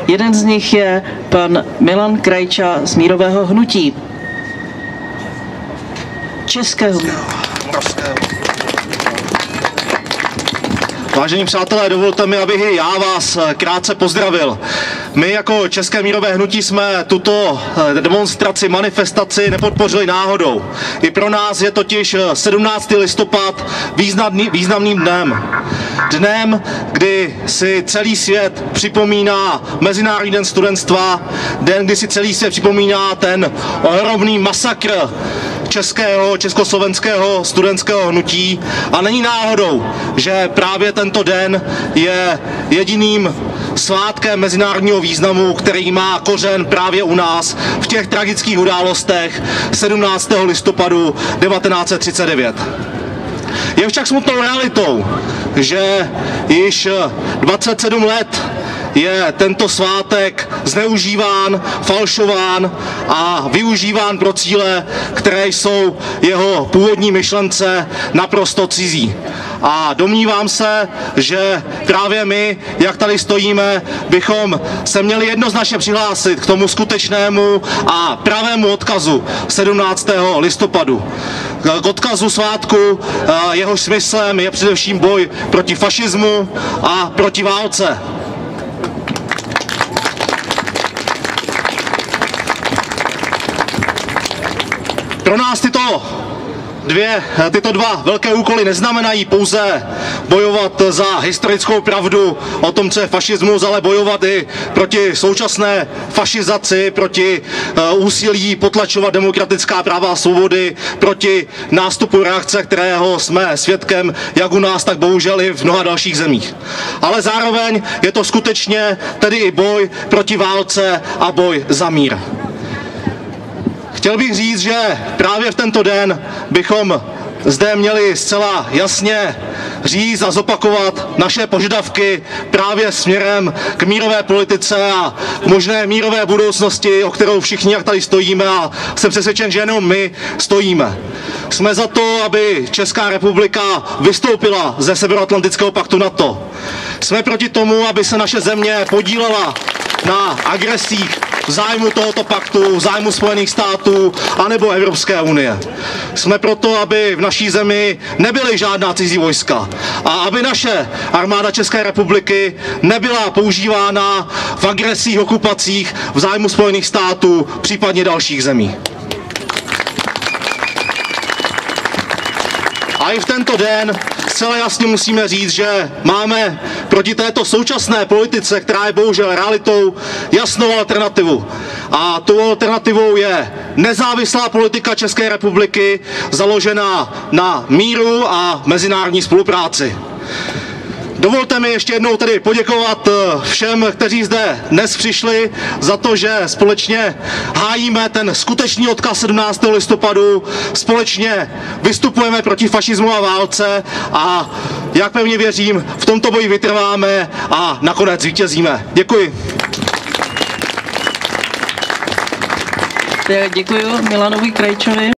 Jeden z nich je pan Milan Krajča z Mírového hnutí. Českého. Vážení přátelé, dovolte mi, abych i já vás krátce pozdravil. My jako České mírové hnutí jsme tuto demonstraci, manifestaci nepodpořili náhodou. I pro nás je totiž 17. listopad významným dnem. Dnem, kdy si celý svět připomíná Mezinárodní den studentstva, den, kdy si celý svět připomíná ten ohromný masakr československého studentského hnutí. A není náhodou, že právě tento den je jediným svátkem mezinárodního významu, který má kořen právě u nás v těch tragických událostech 17. listopadu 1939. Je však smutnou realitou, že již 27 let je tento svátek zneužíván, falšován a využíván pro cíle, které jsou jeho původní myšlence naprosto cizí. A domnívám se, že právě my, jak tady stojíme, bychom se měli jednoznačně přihlásit k tomu skutečnému a pravému odkazu 17. listopadu. K odkazu svátku, jehož smyslem je především boj proti fašismu a proti válce. Pro nás tyto dva velké úkoly neznamenají pouze bojovat za historickou pravdu o tom, co je fašismus, ale bojovat i proti současné fašizaci, proti úsilí potlačovat demokratická práva a svobody, proti nástupu reakce, kterého jsme svědkem jak u nás, tak bohužel i v mnoha dalších zemích. Ale zároveň je to skutečně tedy i boj proti válce a boj za mír. Chtěl bych říct, že právě v tento den bychom zde měli zcela jasně říct a zopakovat naše požadavky právě směrem k mírové politice a k možné mírové budoucnosti, o kterou všichni, jak tady stojíme, a jsem přesvědčen, že jenom my stojíme. Jsme za to, aby Česká republika vystoupila ze Severoatlantického paktu NATO. Jsme proti tomu, aby se naše země podílela na agresích v zájmu tohoto paktu, v zájmu Spojených států anebo Evropské unie. Jsme proto, aby v naší zemi nebyly žádná cizí vojska a aby naše armáda České republiky nebyla používána v agresích, okupacích v zájmu Spojených států, případně dalších zemí. A i v tento den zcela jasně musíme říct, že máme proti této současné politice, která je bohužel realitou, jasnou alternativu. A tou alternativou je nezávislá politika České republiky, založená na míru a mezinárodní spolupráci. Dovolte mi ještě jednou tedy poděkovat všem, kteří zde dnes přišli, za to, že společně hájíme ten skutečný odkaz 17. listopadu, společně vystupujeme proti fašismu a válce a jak pevně věřím, v tomto boji vytrváme a nakonec zvítězíme. Děkuji. Děkuji Milanovi Krajčovi.